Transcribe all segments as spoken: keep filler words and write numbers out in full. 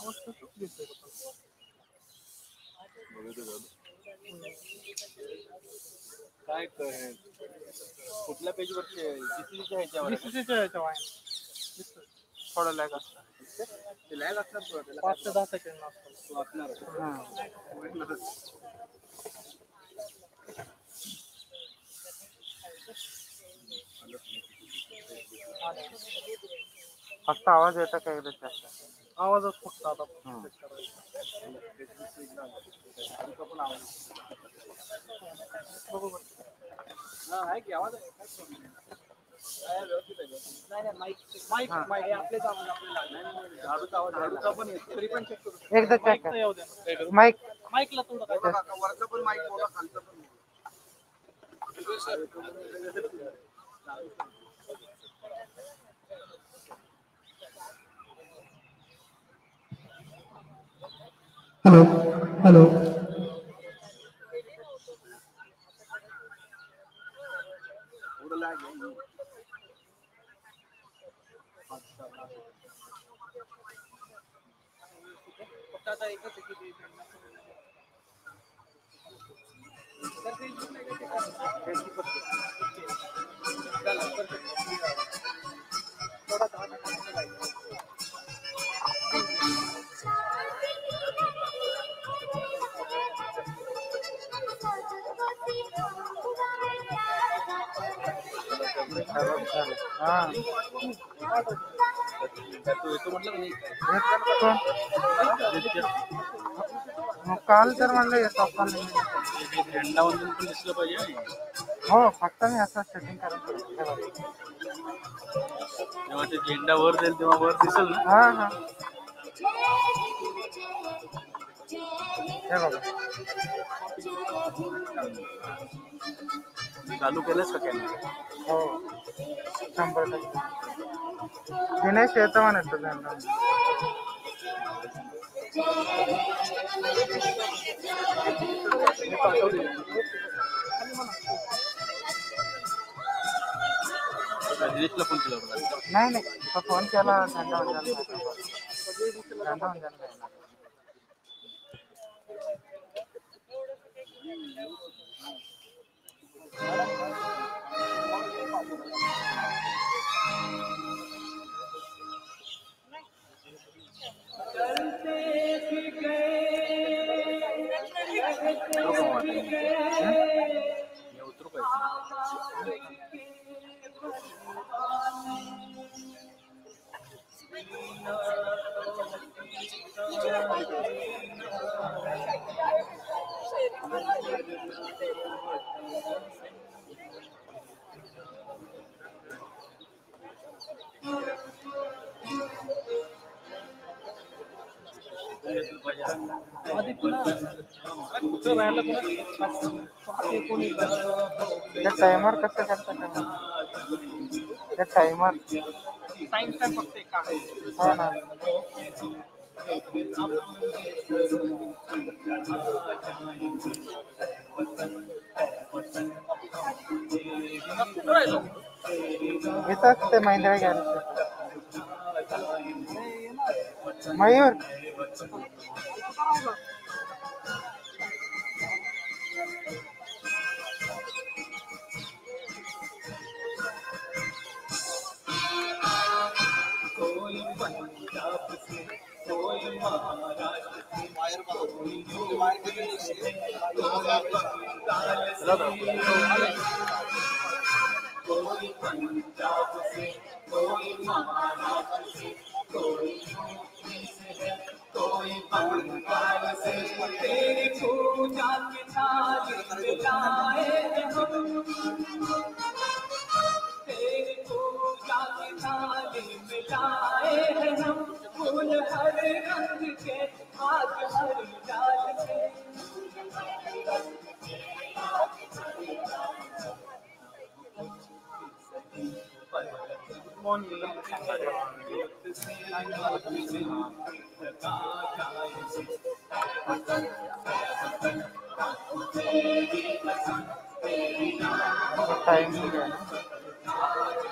काय कुठल्या पेजवरचे बीसीसीच्या ह्याच्यावर बीसीसीच्या ह्याच्यावर आहे थोडं लॅग असतं लॅग असणार पाच ते दहा सेकंड असतं वाचणार फक्त आवाज येता का एकदा जास्त आवाजच फक्त आता आहे की आवाज एकदा चेक कर माईक माईकला थोडं वरचं पण माईक बोला खालचं पण हॅलो हॅलो काल तर म्हणलं येतो काल झेंडा वंदन पण दिसलं पाहिजे हो फक्त मी असं सेटिंग करून जेव्हा ते झेंडा वर जाईल तेव्हा वर दिसेल ना हा हा हे बघा चालू केलंच का कॅमेरा हो शंभर टक्के दिनेश येतो म्हणत झेंडा दिनेशला फोन केला होता नाही नाही तो फोन केला झेंडा झेंडा टाइमर कसं करता त्या टाइमर हो ना इथंच ते महिंद्रा गॅरेज मयूर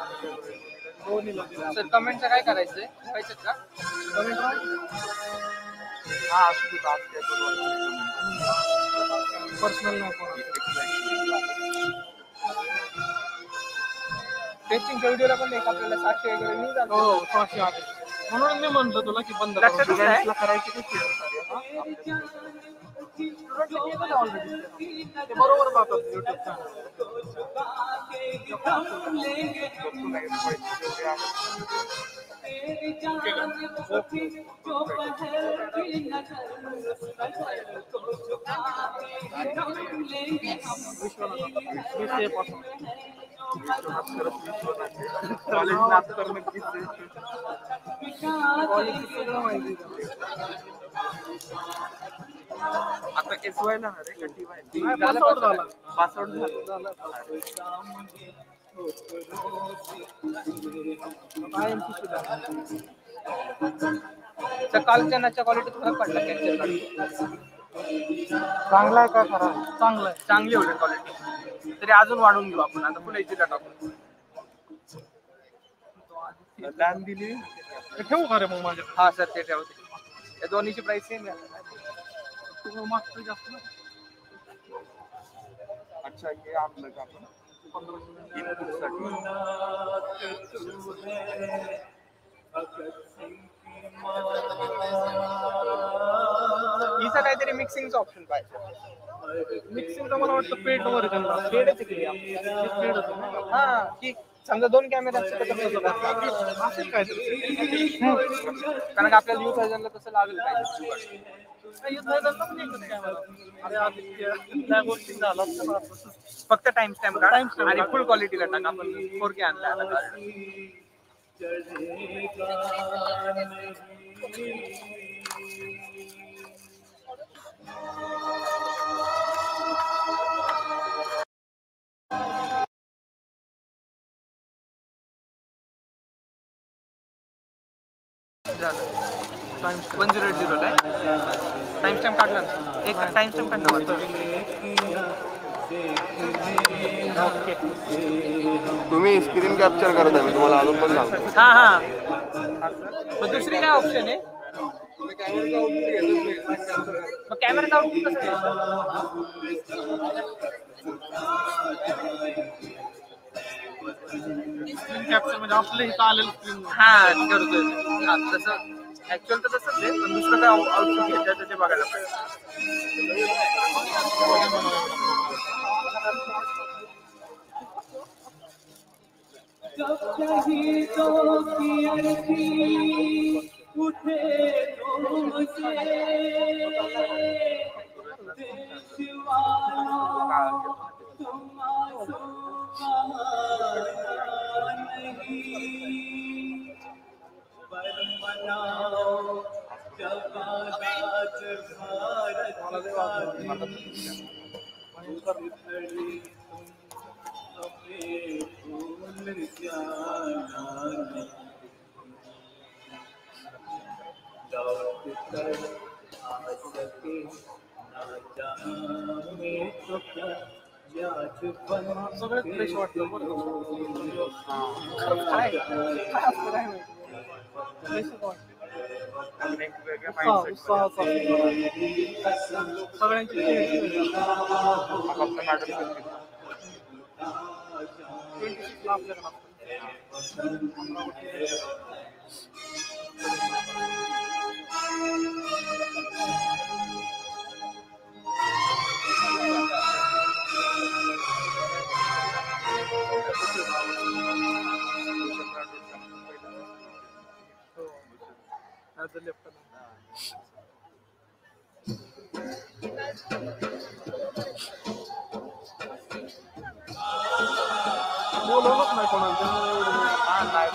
सर कमेंटचं काय करायचंय? का कमेंट हा असू दे बात पर्सनल नाही कोण टेस्टिंगच्या व्हिडिओला पण एक आपल्याला सातशे वगैरे नाही झालं हो सहाशे आले म्हणून मी म्हणतो तुला की बंद लक्षात करायची कशी ते बरोबर पाहतात युट्यूब कॉलेज नाच तर नक्कीच आता एस वाय ला रे का टी वाय पासआउट झाला पासआउट झाला कालच्या नाच्या क्वालिटीत फरक पडला चांगला आहे का खराब चांगलं आहे चांगली होती क्वालिटी तरी अजून वाढवून घेऊ आपण आता पुन्हा इथे टाकू लॅन दिली ठेवू का रे मग माझ्या हा सर ते ठेवते या दोन्हीची प्राइस सेम आहे मागचं जास्त ना अच्छा हे आपलं का आपण हिचं काहीतरी मिक्सिंगचा ऑप्शन पाहिजे मिक्सिंगचा मला वाटतं पेड वर्जन पेडच पेड हा की समजा दोन कॅमेरे असतात असेल काय कारण आपल्याला युथ वर्जनला तसं लागलं पाहिजे फक्त टाइम स्टॅम्प काढ आणि फुल क्वालिटीला टाक आपण फोर के आणला वन झिरो एट झिरो आहे टाइम स्टॅम्प काढला एक टाइम स्टॅम्प काढला ओके तुम्ही स्क्रीन कॅप्चर करत आहे मी तुम्हाला अजून पण सांगतो हां हां मग दुसरी काय ऑप्शन आहे मग कॅमेराचा आउटपुट कसं कॅप्चर म्हणजे आपलं इथं आलेलं स्क्रीन हां करतोय तसं ऍक्च्युअल तर तसंच आहे पण दुसरं काय आउटपुट घेतात ते बघायला पाहिजे जब कहीं तो की अर्थी उठे तो मुझे देशवालों तुम आंसू नहीं पर मनाओ जब आजाद भारत सगळ्यात फ्रेश वाटतं बरं सगळ्यांची बोलवलंच नाही कोणाला हा नाही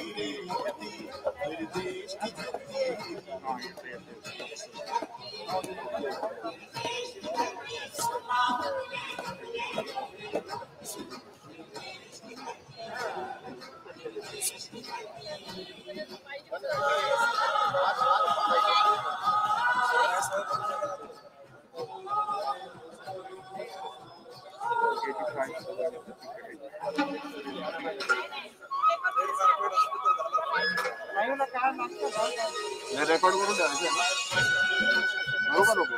रेकॉर्ड करून द्यायचं बरोबर नको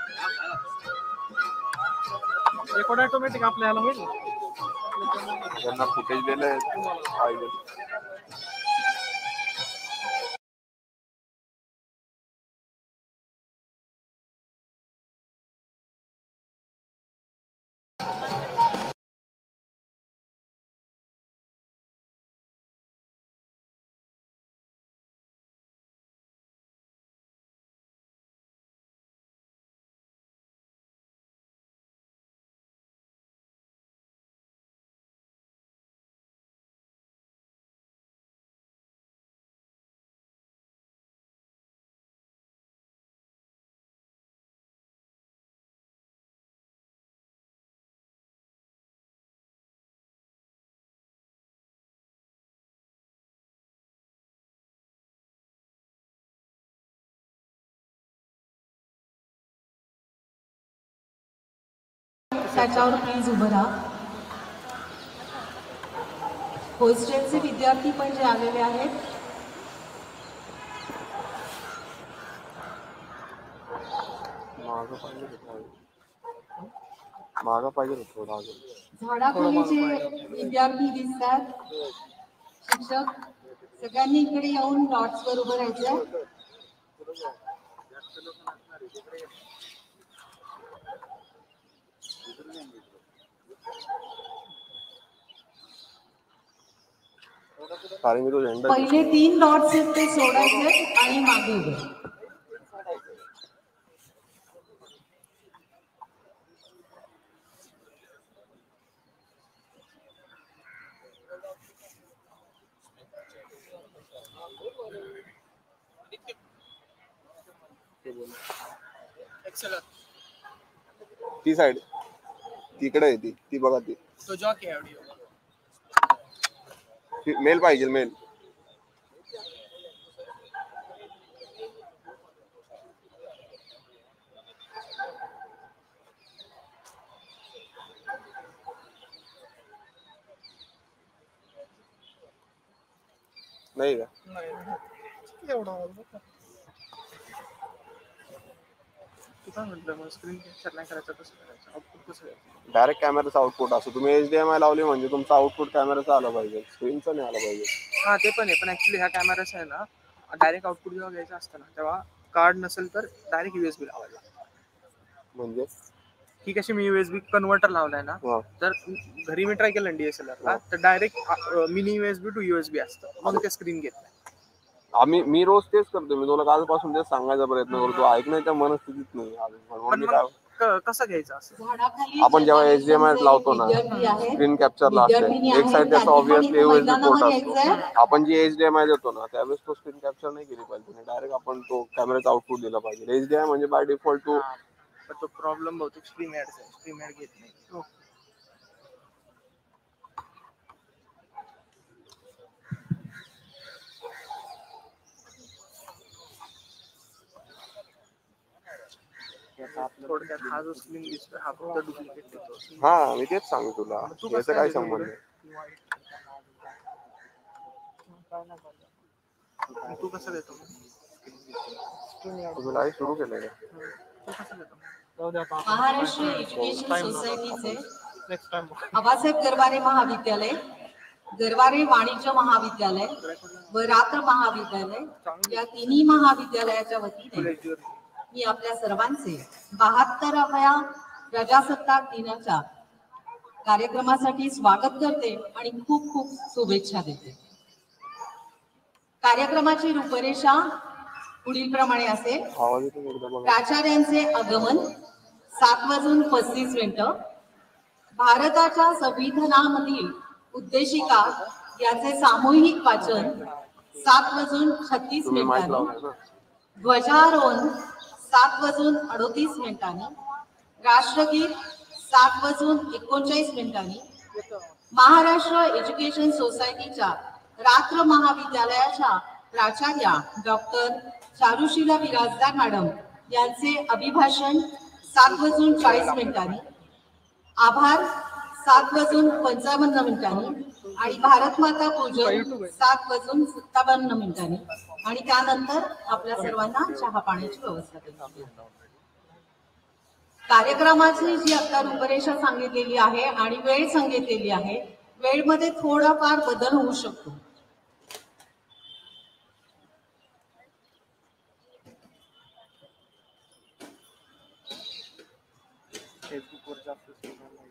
रेकॉर्ड ऑटोमॅटिक आपल्याला होईल. त्यांना फुटेज दिलंय पाहिजे. त्याच्यावर प्लीज उभं राहा. हॉस्टेलचे विद्यार्थी पण जे आलेले आहेत मागं पाहिजे मागं पाहिजे थोडं अजून. झाडाखालीचे विद्यार्थी दिसतात. शिक्षक सगळ्यांनी इकडे येऊन लॉट्सवर उभं राहायचं. कारण मी तो झेंडा पहिले तीन डॉट्स आहेत ते सोडायचे आणि मागे उभे. ती साइड तिकडे आहे ती ती बघा ती तो जॉकी आहे ऑडिओ. मेल पाहिजे मेल. नाही का एवढा काय म्हटलं मग स्क्रीन कॅप्चर नाही करायचं कसं करायचं आउटपुट कसं करायचं. डायरेक्ट कॅमेराचं आउटपुट असं तुम्ही एचडीएमआय लावली म्हणजे तुमचं आउटपुट कॅमेराचं आलं पाहिजे स्क्रीनचं नाही आलं पाहिजे. हा ते पण आहे पण ऍक्च्युली ह्या कॅमेराचा आहे ना डायरेक्ट आउटपुट जेव्हा घ्यायचं असतं ना तेव्हा कार्ड नसेल तर डायरेक्ट युएसबी लावायला. म्हणजे ही कशी मी युएसबी कन्व्हर्टर लावलाय ना हा. तर घरी मी ट्राय केलं डीएसएलआर तर direct mini USB to USB असतं मग ते स्क्रीन घेत नाही. आम्ही मी रोज तेच करतो. मी तुला कालपासून तेच सांगायचा प्रयत्न करतो ऐकण्याच्या मनस्थितीत नाही म्हणून मी काय क- कसं घ्यायचं असं झाडाखाली आपण जेव्हा एचडीएमआय लावतो ना विद्यार्थी आहेत. स्क्रीन कॅप्चरला असते विद्यार्थिनी एक आहेत, साइड त्याचा त्यांनी ऑब्विसली पण इथं युएसबी पोर्ट मैदानावर असतो. यायचंय. आपण जी एचडीएमआय देतो ना त्यावेळेस तो स्क्रीन कॅप्चर नाही केली पाहिजे डायरेक्ट आपण तो कॅमेराचा आउटपुट दिला पाहिजे. एचडीएमआय म्हणजे बाय डिफॉल्ट टू हा, पण तो प्रॉब्लेम बहुतेक स्ट्रीम ऍडचा आहे स्ट्रीम ऍड घेत नाही. थोडक्यात हा जो स्क्रीन दिसतोय हा फक्त डुप्लिकेट देतो. हा मी तेच सांगतो तुला तू याचा कसं काय काय संबंध देतो आहे. तू कसं देतो तुम्ही लाईव्ह सुरू केलंय का? तू कसं देतो महाराष्ट्र एज्युकेशन सोसायटीचे नेक्स्ट टाइम आबासाहेब गरवारे महाविद्यालय, गरवारे वाणिज्य महाविद्यालय व रात्र महाविद्यालय या तिन्ही महाविद्यालयाच्या वतीने मी आपल्या सर्वांचे बहात्तराव्या प्रजासत्ताक दिनाच्या कार्यक्रमासाठी स्वागत करते आणि खूप खूप शुभेच्छा देते. कार्यक्रमाची रूपरेषा पुढील प्रमाणे असेल. आवाज येतो एकदा बघा. प्राचार्यांचे आगमन सात वाजून पस्तीस मिनिटं. भारताच्या संविधानामधील उद्देशिका याचे सामूहिक वाचन सात वाजून छत्तीस तुम्ही माईक मिनिटांनी. लावलाय ना. ध्वजारोहण सात वाजून अडोतीस मिनिटांनी. राष्ट्रगीत सात वाजून एकोणचाळीस मिनिटांनी. महाराष्ट्र एज्युकेशन सोसायटीच्या रात्र महाविद्यालयाच्या प्राचार्या डॉक्टर चारुशीला बिराजदार मॅडम यांचे अभिभाषण सात वाजून चाळीस मिनिटांनी. आभार सात वाजून पंचावन्न मिनिटांनी आणि भारत माता पूजन सात वाजून सत्तावन्न मिनिटांनी आणि त्यानंतर आपल्या सर्वांना चहा पाण्याची व्यवस्था केली. कार्यक्रमाची जी आता रूपरेषा सांगितलेली आहे आणि वेळ सांगितलेली आहे, वेळमध्ये थोडाफार बदल होऊ शकतो. फेसबुकवर जास्त सिग्नल नाही.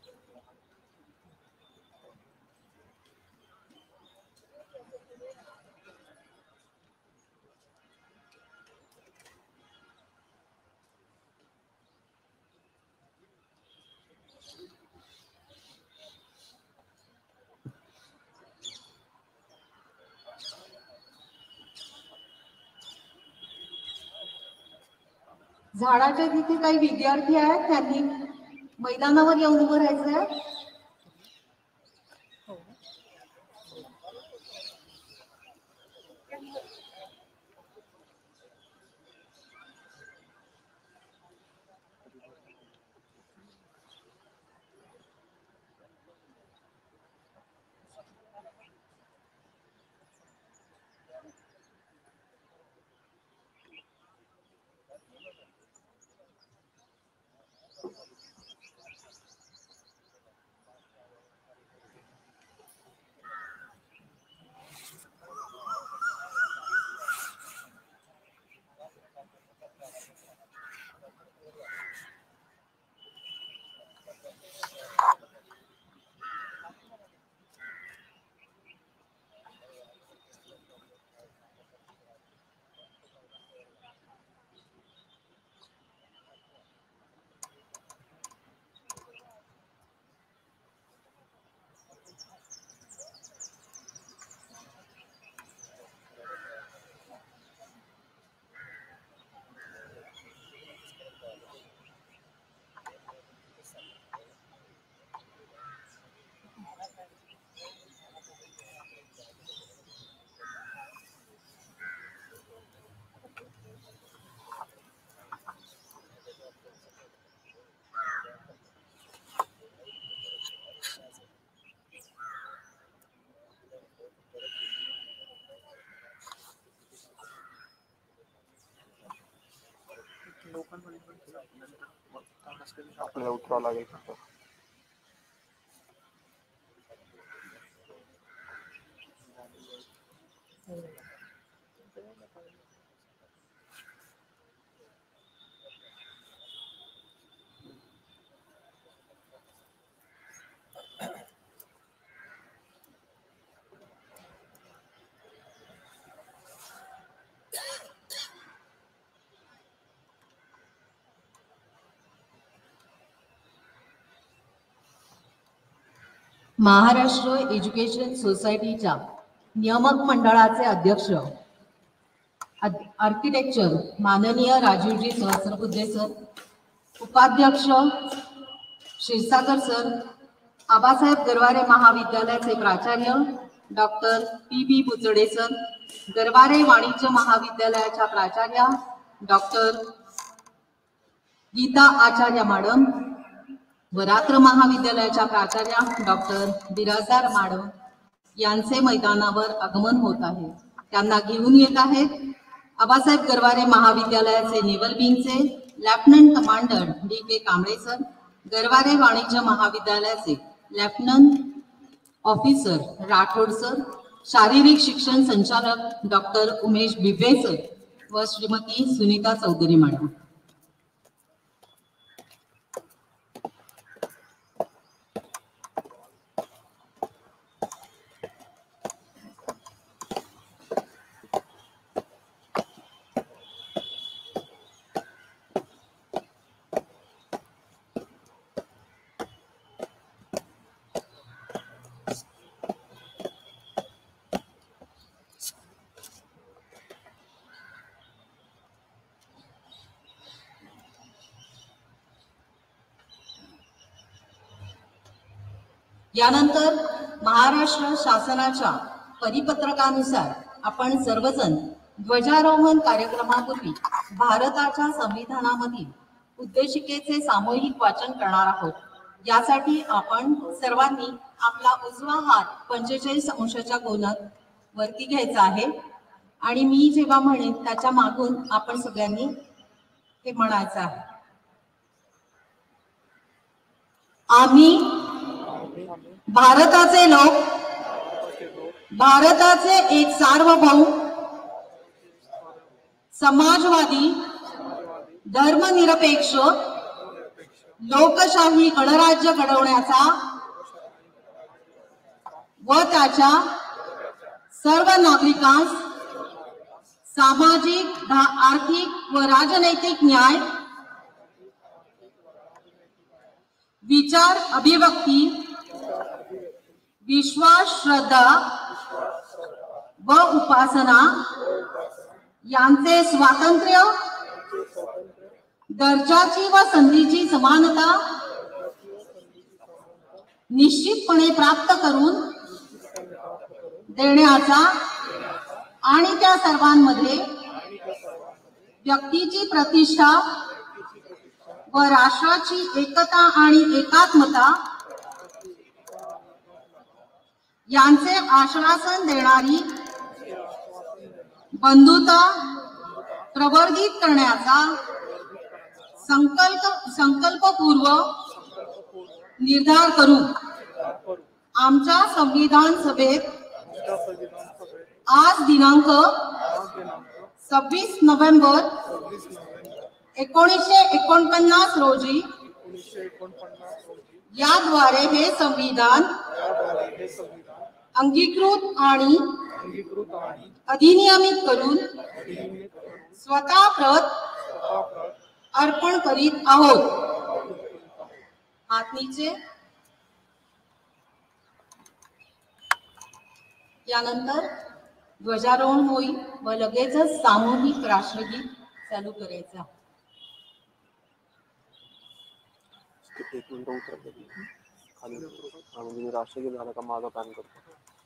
झाडाच्या तिथे काही विद्यार्थी आहेत, त्यांनी मैदानावर येऊन उभं राहायचं आहे. आपल्याला उतरावं लागेल फक्त. महाराष्ट्र एज्युकेशन सोसायटीच्या नियामक मंडळाचे अध्यक्ष आर्किटेक्चर माननीय राजीवजी सहस्रबुद्धे सर, उपाध्यक्ष क्षीरसागर सर, आबासाहेब गरवारे महाविद्यालयाचे प्राचार्य doctor P B Buchade sir, Garware वाणिज्य महाविद्यालयाच्या प्राचार्या डॉक्टर गीता आचार्य मॅडम व रात्र महाविद्यालयाच्या प्राचार्या डॉक्टर बिराजदार मॅडम यांचे मैदानावर आगमन होत आहे. त्यांना घेऊन येत आहेत आबासाहेब गरवारे महाविद्यालयाचे नेव्हल विंगचे lieutenant commander D K Kamble sir, Garware वाणिज्य महाविद्यालयाचे लेफ्टनंट ऑफिसर राठोड सर, शारीरिक शिक्षण संचालक डॉक्टर उमेश बिबे सर व श्रीमती सुनीता चौधरी मॅडम. यानंतर महाराष्ट्र शासनाच्या परिपत्रकानुसार आपण सर्वजण ध्वजारोहण कार्यक्रमापूर्वी भारताच्या संविधानामधील उद्देशिकेचे सामूहिक वाचन करणार आहोत. यासाठी आपण सर्वांनी आपला उजवा हात पंचेचाळीस अंशाच्या कोनात वरती घ्यायचा आहे आणि मी जेव्हा म्हणेन त्याच्या मागून आपण सगळ्यांनी हे म्हणायचं आहे. आम्ही भारताचे लोक, भारताचे एक सार्वभौम समाजवादी धर्मनिरपेक्ष लोकशाही गणराज्य घडवण्याचा व त्याच्या सर्व नागरिकांस सामाजिक, आर्थिक व राजनैतिक न्याय, विचार अभिव्यक्ती, विश्वास, श्रद्धा व उपासना यांचे स्वातंत्र्य, दर्जाची व संधीची समानता निश्चितपणे प्राप्त करून देण्याचा आणि त्या सर्वांमध्ये व्यक्तीची प्रतिष्ठा व राष्ट्राची एकता आणि एकात्मता यांचे आश्वासन देणारी बंधुता प्रवर्धित करण्याचा संकल्प संकल्पपूर्वक निर्धार करू. आमच्या संविधान सभेत आज दिनांक सव्वीस नोव्हेंबर एकोणीसशे एकोणपन्नास रोजी याद्वारे हे संविधान अंगीकृत आणि अधिनियमित करून स्वतः प्रत अर्पण करीत आहोत. हात नीचे. यानंतर ध्वजारोहण होईल व लगेचच सामूहिक राष्ट्रगीत चालू करायचं. एक मिनिट उतर खाली म्हणजे मी राष्ट्रगीत झालं का माझा पॅन करतो.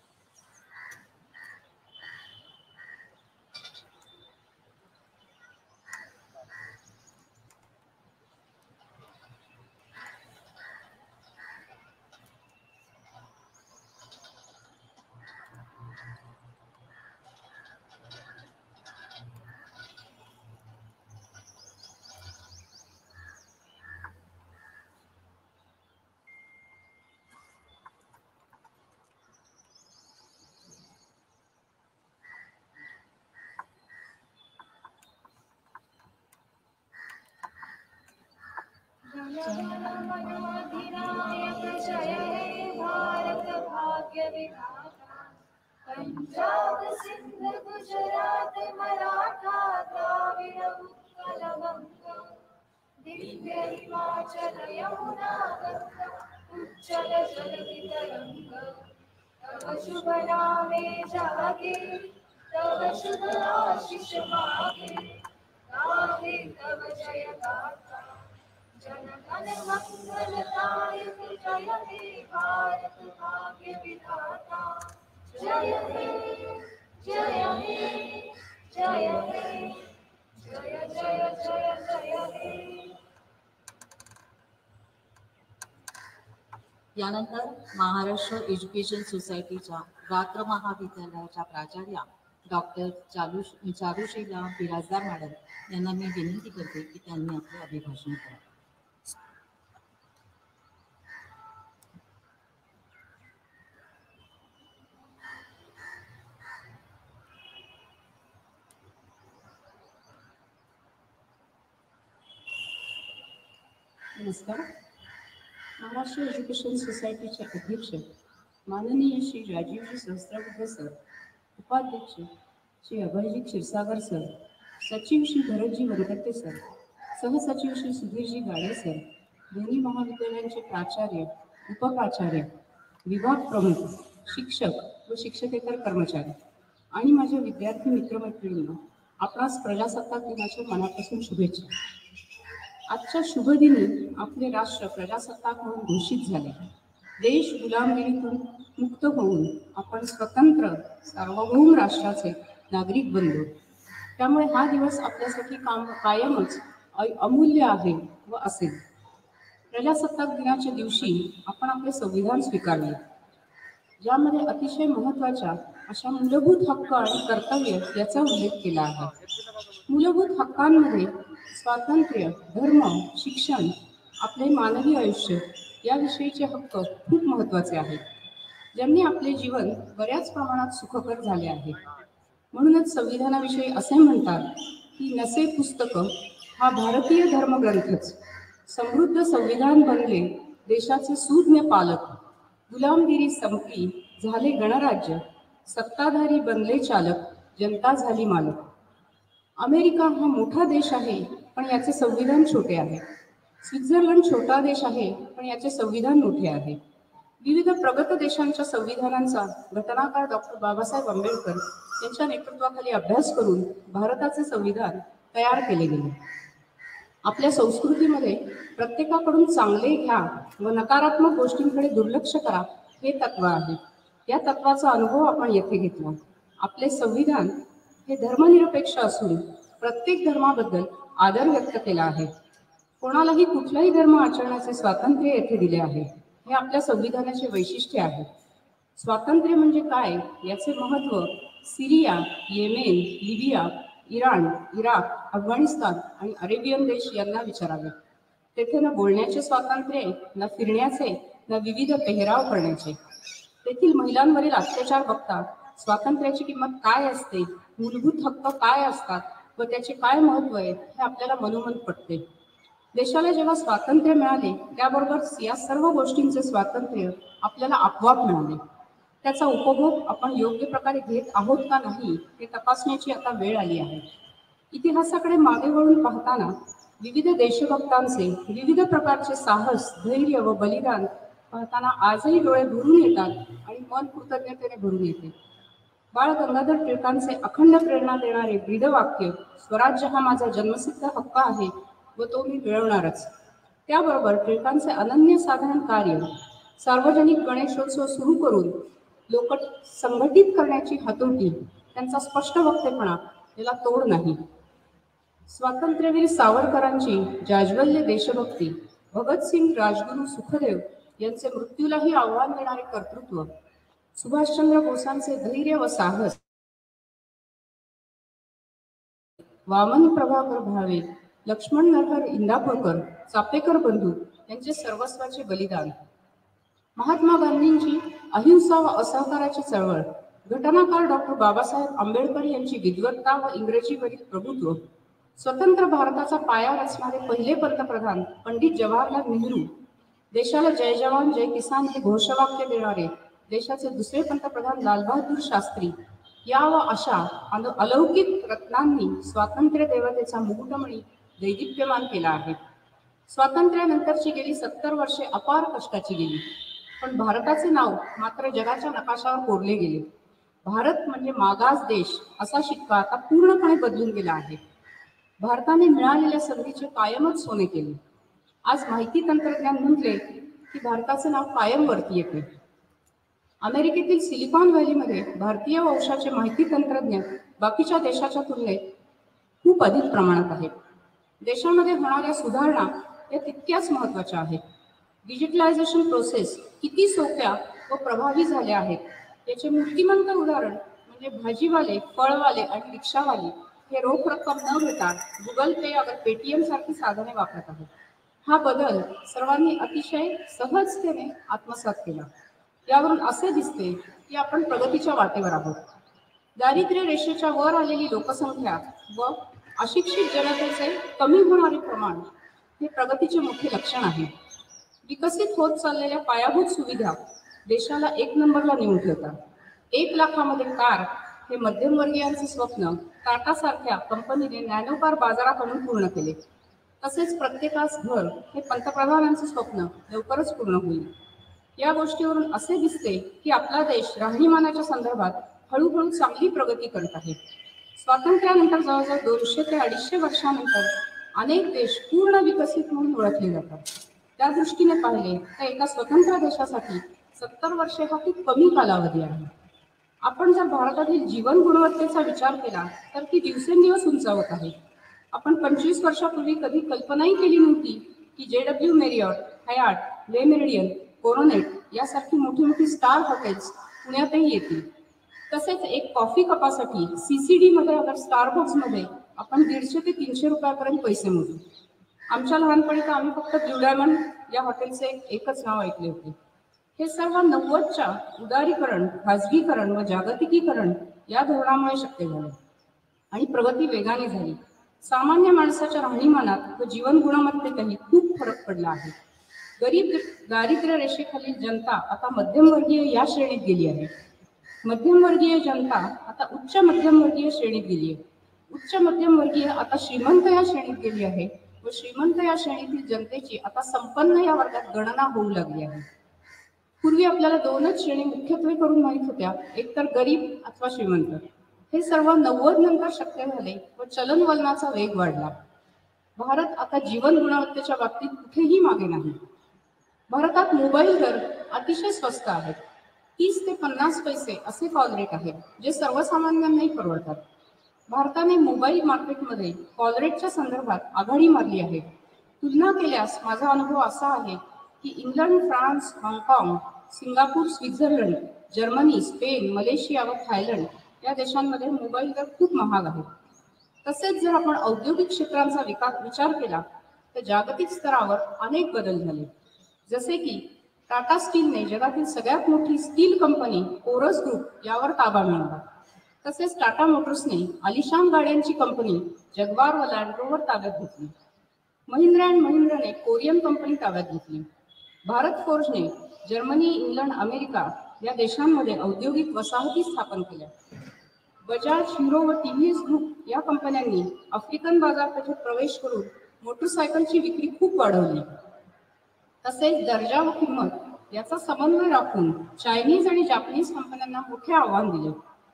जनगणमनाधिनायक जय हे भारत भाग्य विधाता. पंजाब सिंध गुजरात मराठा द्राविड उत्कल बंग. दिव्य हिमाचल यमुना गंगा उज्जल जलधि तरंग. तव शुभ नामे जागे तव शुभ आशीष मागे. गाहे तव जय गाथा जनगण मंगलदायक जय हे भारत भाग्य विधाता. जय हे जय हे जय हे जय जय जय जय हे. यानंतर महाराष्ट्र एज्युकेशन सोसायटीच्या रात्र महाविद्यालयाच्या प्राचार्या डॉक्टर चालू चारुशीला बिराजदार मॅडम यांना मी विनंती करते की त्यांनी आपले अभिभाषण करावे. नमस्कार. महाराष्ट्र एज्युकेशन सोसायटीचे अध्यक्ष माननीय श्री राजीवजी सहस्त्रबुद्धे सर, उपाध्यक्ष श्री अभयजी क्षीरसागर सर, सचिव श्री भरतजी वरकटे सर, सहसचिव श्री सुधीरजी गाडे सर, दोन्ही महाविद्यालयांचे प्राचार्य, उपप्राचार्य, विभाग प्रमुख, शिक्षक व शिक्षकेतर कर्मचारी आणि माझ्या विद्यार्थी मित्रमैत्रिणींना आपणास प्रजासत्ताक दिनाच्या मनापासून शुभेच्छा. आजच्या शुभदिनी आपले राष्ट्र प्रजासत्ताक म्हणून घोषित झाले. देश गुलामगिरीतून मुक्त होऊन आपण स्वतंत्र सार्वभौम राष्ट्राचे नागरिक बनलो. त्यामुळे हा दिवस आपल्यासाठी काम कायमच अ- अमूल्य आहे व असेल. प्रजासत्ताक दिनाच्या दिवशी आपण आपले संविधान स्वीकारले, ज्यामध्ये अतिशय महत्त्वाच्या अशा मूलभूत हक्क आणि कर्तव्य याचा उल्लेख केला आहे. मूलभूत हक्कांमध्ये स्वातंत्र्य, धर्म, शिक्षण, आपले मानवी आयुष्य याविषयीचे हक्क खूप महत्त्वाचे आहेत, ज्यांनी आपले जीवन बऱ्याच प्रमाणात सुखकर झाले आहे. म्हणूनच संविधानाविषयी असे म्हणतात की नसे पुस्तक हा भारतीय धर्मग्रंथच, समृद्ध संविधान बनले देशाचे सुज्ञ पालक, गुलामगिरी संपली झाले गणराज्य, सत्ताधारी बनले चालक, जनता झाली मालक. अमेरिका हा मोठा देश आहे पण याचे संविधान छोटे आहे. स्वित्झर्लंड छोटा देश आहे पण याचे संविधान मोठे आहे. विविध प्रगत देशांच्या संविधानांचा घटनाकार डॉक्टर बाबासाहेब आंबेडकर यांच्या नेतृत्वाखाली अभ्यास करून भारताचे संविधान तयार केले गेले. आपल्या संस्कृतीमध्ये प्रत्येकाकडून चांगले घ्या व नकारात्मक गोष्टींकडे दुर्लक्ष करा हे तत्व आहे. या तत्वाचा अनुभव आपण येथे घेतला. आपले संविधान हे धर्मनिरपेक्ष असून प्रत्येक धर्माबद्दल आदर व्यक्त केला आहे. कोणालाही कुठलाही धर्म आचरण्याचे स्वातंत्र्य येथे दिले आहे. हे आपल्या संविधानाचे वैशिष्ट्य आहे. स्वातंत्र्य म्हणजे काय याचे महत्त्व Syria, Yemen, Libya, Iran, Iraq, Afghanistan आणि अरेबियन देश यांना विचारावे. तेथे न बोलण्याचे स्वातंत्र्य, न फिरण्याचे, न विविध पेहराव करण्याचे. तेथील महिलांवरील अत्याचार बघता स्वातंत्र्याची किंमत काय असते, मूलभूत हक्क काय असतात व त्याचे काय महत्त्व आहे हे आपल्याला मनोमन पटते. देशाला जेव्हा स्वातंत्र्य मिळाले त्याबरोबर या सर्व गोष्टींचे स्वातंत्र्य आपल्याला आपोआप मिळाले. त्याचा उपभोग आपण योग्य प्रकारे घेत आहोत का नाही हे तपासण्याची आता वेळ आली आहे. इतिहासाकडे मागे वळून पाहताना विविध देशभक्तांचे विविध प्रकारचे साहस, धैर्य व बलिदान पाहताना आजही डोळे भरून येतात आणि मन कृतज्ञतेने भरून येते. बाळ गंगाधर टिळकांचे अखंड प्रेरणा देणारे ब्रीदवाक्य स्वराज्य हा माझा जन्मसिद्ध हक्क आहे व तो मी मिळवणारच. त्याबरोबर टिळकांचे अनन्यसाधारण कार्य, सार्वजनिक गणेशोत्सव सुरू करून लोक संघटित करण्याची हातोटी, त्यांचा स्पष्ट वक्तेपणा याला तोड नाही. स्वातंत्र्यवीर सावरकरांची जाज्वल्य देशभक्ती, भगतसिंग, राजगुरू, सुखदेव यांचे मृत्यूलाही आव्हान देणारे कर्तृत्व, सुभाषचंद्र बोसांचे धैर्य व साहस, वामन प्रभाकर भावे, लक्ष्मण नरहर इंदापूरकर, चापेकर बंधू यांचे सर्वस्वाचे बलिदान, महात्मा गांधींची अहिंसा व असहकाराची चळवळ, घटनाकार डॉक्टर बाबासाहेब आंबेडकर यांची विद्वत्ता व इंग्रजीवरील प्रभुत्व, स्वतंत्र भारताचा पाया रचणारे पहिले पंतप्रधान पंडित जवाहरलाल नेहरू, देशाला जय जवान जय किसान हे घोषवाक्य देणारे देशाचे दुसरे पंतप्रधान लालबहादूर शास्त्री या व अशा अलौकिक रत्नांनी स्वातंत्र्य देवतेचा मुकुटमणी दैदिप्यमान केला आहे. स्वातंत्र्यानंतरची गेली सत्तर वर्षे अपार कष्टाची गेली, पण भारताचे नाव मात्र जगाच्या नकाशावर कोरले गेले. भारत म्हणजे मागास देश असा शिक्का आता पूर्णपणे बदलून गेला आहे. भारताने मिळालेल्या संधीचे कायमच सोने केले. आज माहिती तंत्रज्ञान म्हटले की भारताचे नाव कायम वरती येते. अमेरिकेतील सिलिकॉन व्हॅलीमध्ये भारतीय वंशाचे माहिती तंत्रज्ञ बाकीच्या देशाच्या तुलनेत खूप अधिक प्रमाणात आहेत. देशामध्ये होणाऱ्या सुधारणा या तितक्याच महत्त्वाच्या आहेत. डिजिटलायझेशन प्रोसेस किती सोप्या व प्रभावी झाल्या आहेत याचे मूर्तिमंत उदाहरण म्हणजे भाजीवाले, फळवाले आणि रिक्षावाले हे रोख रक्कम न घेता गुगल पे अगर पेटीएम सारखी साधने वापरत आहेत. हा बदल सर्वांनी अतिशय सहजतेने आत्मसात केला. यावरून असे दिसते की आपण प्रगतीच्या वाटेवर आहोत. दारिद्र्य रेषेच्या वर आलेली लोकसंख्या व अशिक्षित जनतेचे कमी होणारे प्रमाण हे प्रगतीचे मोठे लक्षण आहे. विकसित होत चाललेल्या पायाभूत सुविधा देशाला एक नंबरला नेऊन ठेवतात. एक लाखामध्ये कार हे मध्यमवर्गीयांचे स्वप्न टाटासारख्या कंपनीने नॅनो कार बाजारात आणून पूर्ण केले. तसेच प्रत्येकास घर हे पंतप्रधानांचे स्वप्न लवकरच पूर्ण होईल. या गोष्टीवरून असे दिसते की आपला देश राहणीमानाच्या संदर्भात हळूहळू चांगली प्रगती करत आहे. स्वातंत्र्यानंतर जवळजवळ दोनशे ते अडीचशे वर्षानंतर अनेक देश पूर्ण विकसित म्हणून ओळखले जातात. त्या दृष्टीने पाहिले तर एका स्वतंत्र देशासाठी सत्तर वर्षे हा खूप कमी कालावधी आहे. आपण जर भारतातील जीवन गुणवत्तेचा विचार केला तर ती दिवसेंदिवस उंचावत आहे. आपण पंचवीस वर्षापूर्वी कधी कल्पनाही केली नव्हती की जे डब्ल्यू मेरियट, हयाट, ले मेरिडियन, कोरोनेट यासारखी मोठी मोठी स्टार हॉटेल्स पुण्यातही येतील. तसेच एक कॉफी कपासाठी सीसीडी मध्ये अगर स्टारबक्स मध्ये आपण दीडशे ते तीनशे रुपयापर्यंत पैसे मोजू. आमच्या लहानपणी तर आम्ही फक्त ब्लू डायमंड या हॉटेलचे एकच नाव ऐकले होते. हे सर्व नव्वदच्या उदारीकरण, खाजगीकरण व जागतिकीकरण या धोरणामुळे शक्य झाले आणि प्रगती वेगाने झाली. सामान्य माणसाच्या राहणीमानात व जीवन गुणवत्तेतही खूप फरक पडला आहे. गरीब दारिद्र्य रेषेखालील जनता आता मध्यमवर्गीय या श्रेणीत गेली आहे. मध्यमवर्गीय जनता आता उच्च मध्यमवर्गीय श्रेणीत गेली आहे. उच्च मध्यमवर्गीय आता श्रीमंत या श्रेणीत गेली आहे व श्रीमंत या श्रेणीतील जनतेची आता संपन्न या वर्गात गणना होऊ लागली आहे. पूर्वी आपल्याला दोनच श्रेणी मुख्यत्वे करून माहित होत्या, एक तर गरीब अथवा श्रीमंत. हे सर्व नव्वद नंतर शक्य झाले व चलनवलनाचा वेग वाढला. भारत आता जीवन गुणवत्तेच्या बाबतीत कुठेही मागे नाही. भारतात मोबाईल दर अतिशय स्वस्त आहेत. तीस ते पन्नास पैसे असे कॉल रेट आहे जे सर्वसामान्यांनाही परवडतात. भारताने मोबाईल मार्केटमध्ये कॉल रेटच्या संदर्भात आघाडी मारली आहे. तुलना केल्यास माझा अनुभव असा आहे की इंग्लंड, फ्रान्स, हाँगकाँग, Singapore, Switzerland, Germany, Spain, Malaysia व थायलंड या देशांमध्ये मोबाईल दर खूप महाग आहे. तसेच जर आपण औद्योगिक क्षेत्रांचा विकास विचार केला तर जागतिक स्तरावर अनेक बदल झाले. जसे की टाटा स्टीलने जगातील सगळ्यात मोठी स्टील कंपनी कोरस ग्रुप यावर ताबा मिळवला. तसेच टाटा मोटर्सने आलिशान गाड्यांची कंपनी जगवार व लँड रोव्हर ताब्यात घेतली. महिंद्रा अँड महिंद्राने कोरियन कंपनी ताब्यात घेतली. भारत फोर्जने जर्मनी, इंग्लंड, अमेरिका या देशांमध्ये औद्योगिक वसाहती स्थापन केल्या. बजाज, हिरो व टीव्हीएस ग्रुप या कंपन्यांनी आफ्रिकन बाजारपेठेत प्रवेश करून मोटरसायकलची विक्री खूप वाढवली. तसेच दर्जा व किंमत याचा समन्वय राखून चायनीज आणि जापनीज कंपन्यांना मोठे आव्हान दिले.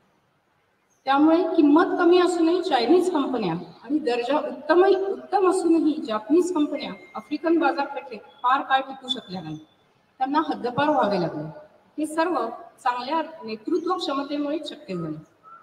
त्यामुळे किंमत कमी असूनही चायनीज कंपन्या आणि दर्जा उत्तमही उत्तम असूनही जापनीज कंपन्या आफ्रिकन बाजारपेठेत फार काळ टिकू शकल्या नाही. त्यांना हद्दपार व्हावे लागले. हे सर्व चांगल्या नेतृत्व क्षमतेमुळे शक्य झाले.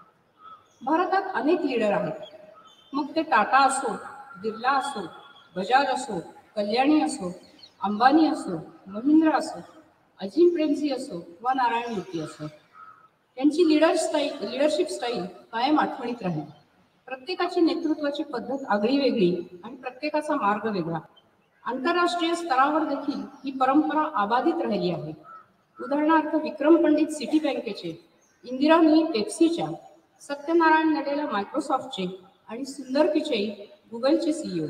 भारतात अनेक लीडर आहेत. मग ते टाटा असो, बिर्ला असो, बजाज असो, कल्याणी असो, अंबानी असो, महिंद्रा असो, अजिम प्रेमजी असो व नारायण मूर्ती असो. त्यांची लीडर स्टाईल लीडरशिप स्टाईल कायम आठवणीत राहील. प्रत्येकाची नेतृत्वाची पद्धत आगळी वेगळी आणि प्रत्येकाचा मार्ग वेगळा. आंतरराष्ट्रीय स्तरावर देखील ही परंपरा अबाधित राहिली आहे. उदाहरणार्थ विक्रम पंडित सिटी बँकेचे, इंदिरा नुई पेप्सीच्या, सत्यनारायण नडेला मायक्रोसॉफ्टचे आणि सुंदर पिचई गुगलचे सीईओ.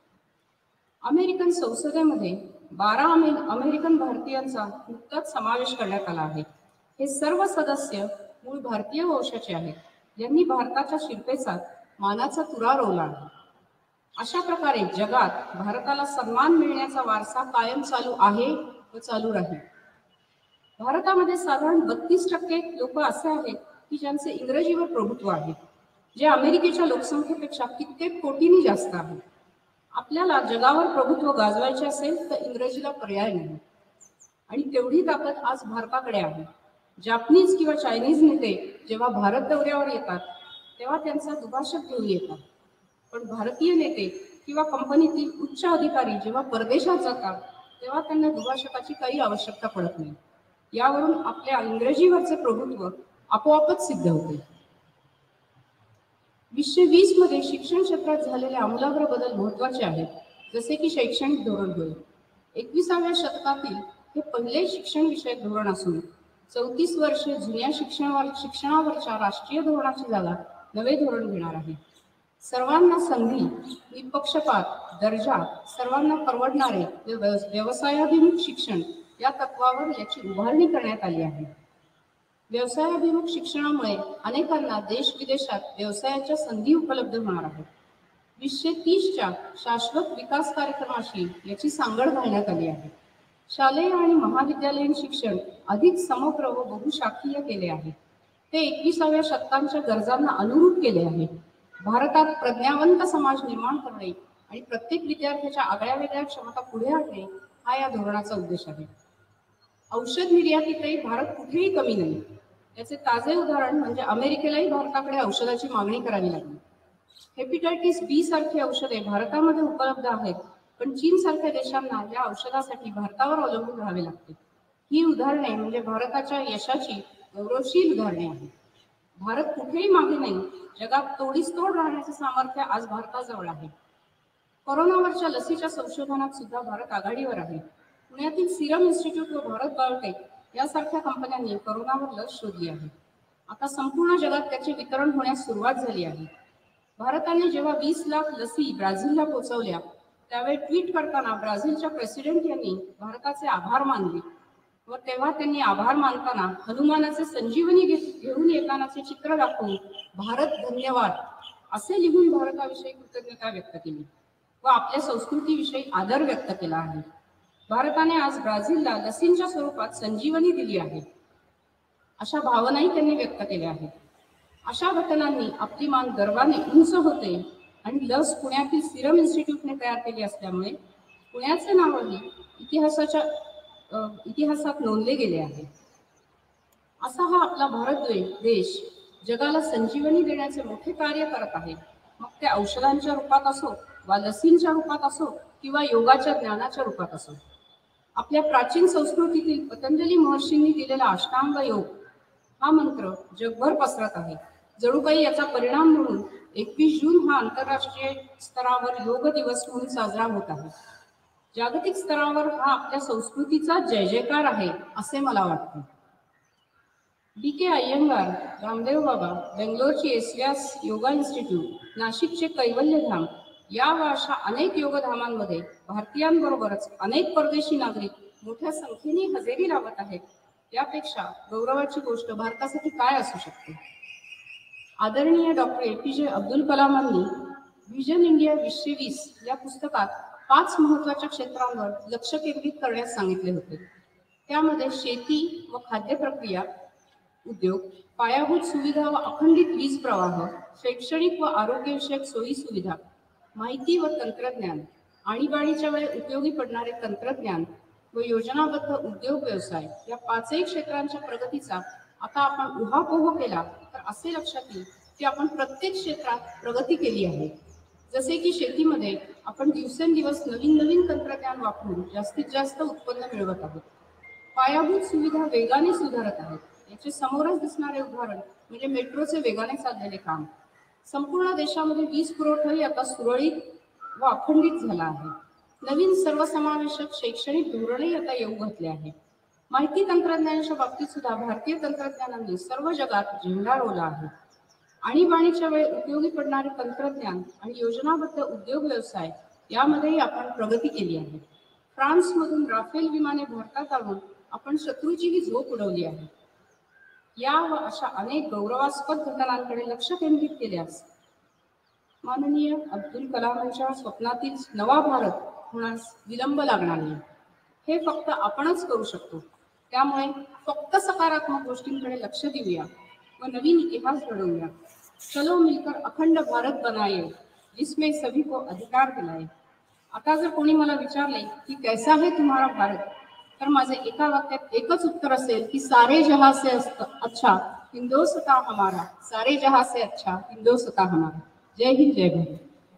अमेरिकन संसदेमध्ये बारा अमे अमेरिकन भारतीयांचा नुकताच समावेश करण्यात आला आहे. हे सर्व सदस्य मूळ भारतीय वंशाचे आहेत, ज्यांनी भारताच्या शिरपेचात मानाचा तुरा रोवला आहे. अशा प्रकारे जगात भारताला सन्मान मिळण्याचा वारसा कायम चालू आहे व चालू राहील. भारतामध्ये साधारण बत्तीस टक्के लोक असे आहेत की ज्यांचे इंग्रजीवर प्रभुत्व आहे, जे अमेरिकेच्या लोकसंख्येपेक्षा कित्येक कोटींनी जास्त आहे. आपल्याला जगावर प्रभुत्व गाजवायचे असेल तर इंग्रजीला पर्याय नाही आणि तेवढी ताकद आज भारताकडे आहे. जापनीज किंवा चायनीज नेते जेव्हा भारत दौऱ्यावर येतात तेव्हा त्यांचा दुभाषक घेऊन येतात, पण भारतीय नेते किंवा कंपनीतील उच्च अधिकारी जेव्हा परदेशात जातात तेव्हा त्यांना दुभाषकाची काही आवश्यकता पडत नाही. यावरून आपल्या इंग्रजीवरचे प्रभुत्व आपोआपच सिद्ध होते. वीसशे वीस मध्ये शिक्षण क्षेत्रात झालेले आमूलाग्र बदल महत्वाचे आहेत, जसे की शैक्षणिक धोरण होय. एकविसाव्या शतकातील हे पहिले शिक्षण विषयक धोरण असून चौतीस वर्षे जुन्या शिक्षणावर शिक्षणावरच्या राष्ट्रीय धोरणाची जागा नवे धोरण घेणार आहे. सर्वांना संधी, निपक्षपात, दर्जा, सर्वांना परवडणारे व्यवसायाभिमुख शिक्षण या तत्वावर याची उभारणी करण्यात आली आहे. व्यवसायाभिमुख शिक्षणामुळे अनेकांना देश विदेशात व्यवसायाच्या संधी उपलब्ध होणार आहेत. वीसशे तीसच्या शाश्वत विकास कार्यक्रमाशी याची सांगड घालण्यात आली आहे. शालेय आणि महाविद्यालयीन शिक्षण अधिक समग्र व बहुशाखीय केले आहे. ते एकविसाव्या शतकांच्या गरजांना अनुरूप केले आहे. भारतात प्रज्ञावंत समाज निर्माण करणे आणि प्रत्येक विद्यार्थ्याच्या आगळ्या वेगळ्या क्षमता पुढे आणणे हा या धोरणाचा उद्देश आहे. औषध निर्यातीतही भारत कुठेही कमी नाही. याचे ताजे उदाहरण म्हणजे अमेरिकेलाही भारताकडे औषधाची मागणी करावी लागली. हेपॅटायटिस बी सारखी औषधे भारतामध्ये उपलब्ध आहेत, पण चीन सारख्या देशांना या औषधासाठी भारतावर अवलंबून राहावे लागते. ही उदाहरणे म्हणजे भारताच्या यशाची गौरवशील उदाहरणे आहेत. भारत कुठेही मागे नाही. जगात तोडीस तोड राहण्याचे सामर्थ्य आज भारताजवळ आहे. कोरोनावरच्या लसीच्या संशोधनात सुद्धा भारत आघाडीवर आहे. पुण्यातील सिरम इन्स्टिट्यूट व भारत बायोटेक यासारख्या कंपन्यांनी कोरोनावर लस शोधली आहे. आता संपूर्ण जगात त्याचे वितरण होण्यास सुरुवात झाली आहे. भारताने जेव्हा वीस लाख लसी ब्राझीलला पोहोचवल्या त्यावेळी ट्विट करताना ब्राझीलच्या प्रेसिडेंट यांनी भारताचे आभार मानले व तेव्हा त्यांनी आभार मानताना हनुमानाचे संजीवनी घेऊन येतानाचे चित्र दाखवून भारत धन्यवाद असे लिहून भारताविषयी कृतज्ञता व्यक्त केली व आपल्या संस्कृतीविषयी आदर व्यक्त केला आहे. भारताने आज ब्राझीलला लसींच्या स्वरूपात संजीवनी दिली आहे अशा भावनाही त्यांनी व्यक्त केल्या आहेत. अशा घटनांनी आपली मान गर्वाने उंच होते आणि लस पुण्यातील सिरम इन्स्टिट्यूटने तयार केली असल्यामुळे पुण्याचे नावही इतिहासाच्या इतिहासात नोंदले गेले आहे. असा हा आपला भारत देश जगाला संजीवनी देण्याचे मोठे कार्य करत आहे. मग ते औषधांच्या रूपात असो वा लसींच्या रूपात असो किंवा योगाच्या ज्ञानाच्या रूपात असो. आपल्या प्राचीन संस्कृतीतील पतंजली महर्षींनी दिलेला अष्टांग योग हा मंत्र जगभर पसरत आहे. जणू काही याचा परिणाम म्हणून एकवीस जून हा आंतरराष्ट्रीय स्तरावर योग दिवस म्हणून साजरा होत आहे. जागतिक स्तरावर हा आपल्या संस्कृतीचा जय जयकार आहे असे मला वाटते. डी के अय्यंगार, रामदेव बाबा, बेंगलोरची एसव्यास योगा इन्स्टिट्यूट, नाशिकचे कैवल्यधाम या व अशा अनेक योगधामांमध्ये भारतीयांबरोबरच अनेक परदेशी नागरिक मोठ्या संख्येने हजेरी लावत आहेत. यापेक्षा गौरवाची गोष्ट भारतासाठी काय असू शकते. आदरणीय डॉक्टर ए पी जे अब्दुल कलामांनी व्हिजन इंडिया वीसशे वीस या पुस्तकात पाच महत्वाच्या क्षेत्रांवर लक्ष केंद्रित करण्यास सांगितले होते. त्यामध्ये शेती व खाद्य प्रक्रिया उद्योग, पायाभूत सुविधा व अखंडित वीज प्रवाह, शैक्षणिक व आरोग्यविषयक सोयी सुविधा, माहिती व तंत्रज्ञान, आणीबाणीच्या वेळी उपयोगी पडणारे तंत्रज्ञान व योजनाबद्ध उद्योग व्यवसाय या पाचही क्षेत्रांच्या प्रगतीचा आता आपण उहापोह केला तर असे लक्षात येईल की आपण प्रत्येक क्षेत्रात प्रगती केली आहे. जसे की शेतीमध्ये आपण दिवसेंदिवस नवीन नवीन तंत्रज्ञान वापरून जास्तीत जास्त उत्पन्न मिळवत आहोत. पायाभूत सुविधा वेगाने सुधारत आहेत. याचे समोरच दिसणारे उदाहरण म्हणजे मेट्रोचे वेगाने चाललेले काम. संपूर्ण देशामध्ये वीज पुरवठाही आता सुरळीत व अखंडित झाला आहे. नवीन सर्वसमावेशक शैक्षणिक धोरणही आता येऊ घातले आहे. माहिती तंत्रज्ञानाच्या बाबतीत सुद्धा भारतीय तंत्रज्ञानाने सर्व जगात झेंडा रोवला आहे. आणीबाणीच्या वेळी उपयोगी पडणारे तंत्रज्ञान आणि योजनाबद्ध उद्योग व्यवसाय यामध्येही आपण प्रगती केली आहे. फ्रान्समधून राफेल विमाने भारतात आणून आपण शत्रूचीही झोप उडवली आहे. या व अशा अनेक गौरवास्पद घटनांकडे लक्ष केंद्रित केल्यास माननीय अब्दुल कलामांच्या स्वप्नातील नवा भारत होण्यास विलंब लागणार नाही. हे फक्त आपणच करू शकतो. त्यामुळे फक्त सकारात्मक गोष्टींकडे लक्ष देऊया व नवीन इतिहास घडवूया. चलो मिलकर अखंड भारत बनाए जिसमें सभी को अधिकार दिलाए. आता जर कोणी मला विचारले की कैसा है तुम्हारा भारत, तर माझे एका वाक्यात एकच उत्तर असेल की सारे जहां से अच्छा हिंदुस्तान हमारा, सारे जहां से अच्छा हिंदुस्तान हमारा. जय हिंद, जय भारत.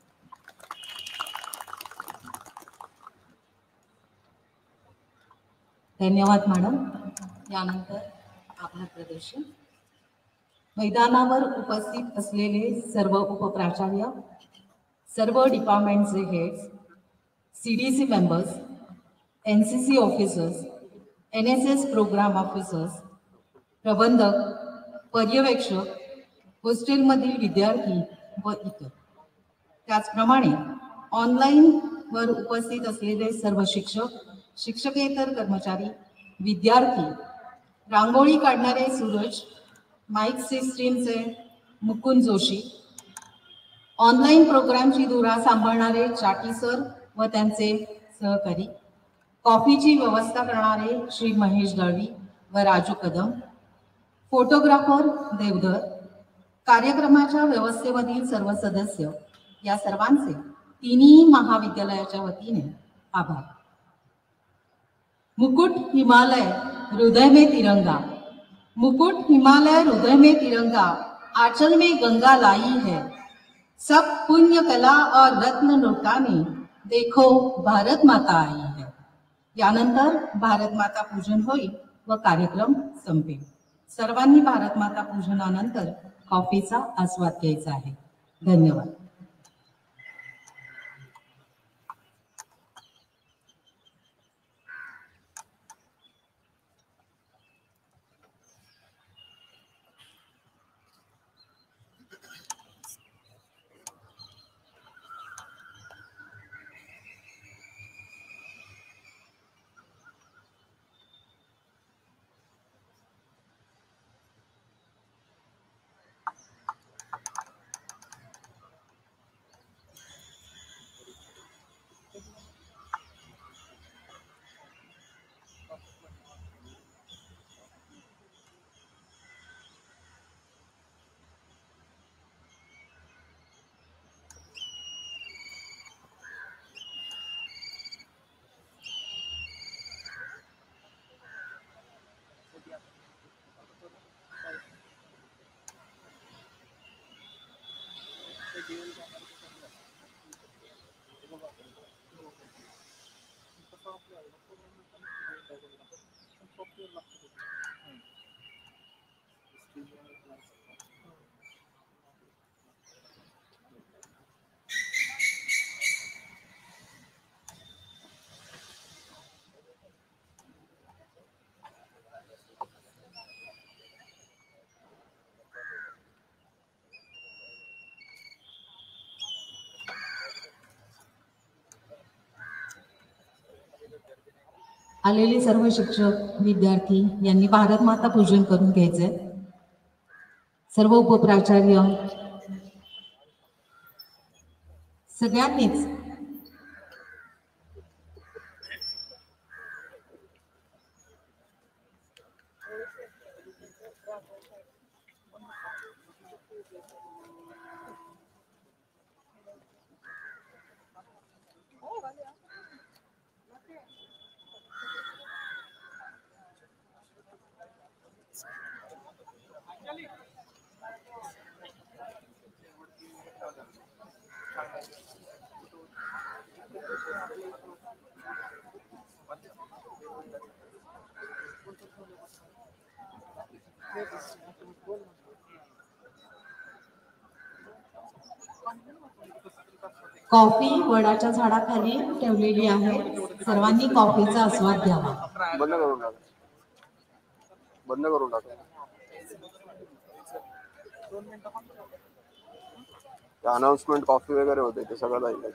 धन्यवाद मॅडम. यानंतर आपलं प्रदर्शन मैदानावर उपस्थित असलेले सर्व उपप्राचार्य, सर्व डिपार्टमेंटचे heads, C D C members, N C C officers, N S S program officers, प्रबंधक, पर्यवेक्षक, हॉस्टेलमधील विद्यार्थी व इतर. त्याचप्रमाणे ऑनलाईनवर उपस्थित असलेले सर्व शिक्षक, शिक्षकेतर कर्मचारी, विद्यार्थी, रांगोळी काढणारे सूरज, माईक सिस्टीमचे मुकुंद जोशी, ऑनलाईन प्रोग्रामची धुरा सांभाळणारे चाटी सर व त्यांचे सहकारी, कॉफीची व्यवस्था करणारे श्री महेश दळवी व राजू कदम, फोटोग्राफर देवधर, कार्यक्रमाच्या व्यवस्थेमधील सर्व सदस्य या सर्वांचे तिन्ही महाविद्यालयाच्या वतीने आभार. मुकुट हिमालय हृदय में तिरंगा, मुकुट हिमालय हृदय में तिरंगा, आंचल में गंगा लाई है, सब पुण्य कला और रत्न लुटाने देखो भारत माता आई है. यानंतर भारत माता पूजन होईल व कार्यक्रम संपेल. सर्वांनी भारत माता पूजनानंतर कॉफीचा आस्वाद घ्यायचा आहे. धन्यवाद. आलेले सर्व शिक्षक विद्यार्थी यांनी भारत माता पूजन करून घ्यायचंय. सर्व उपप्राचार्य सगळ्यांनीच कॉफी वडाच्या झाडाखाली ठेवलेली आहे. सर्वांनी कॉफीचा आस्वाद घ्यावा. बंद करून टाका, बंद करून टाका. अनाउन्समेंट कॉफी वगैरे होते ते सगळं जाईल.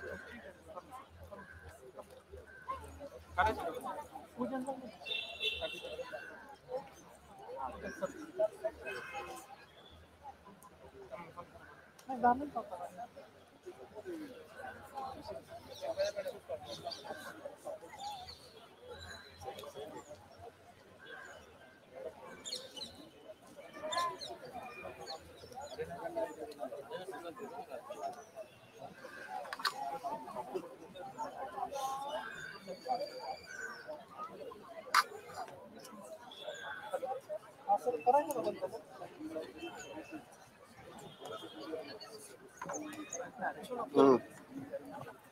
हम्म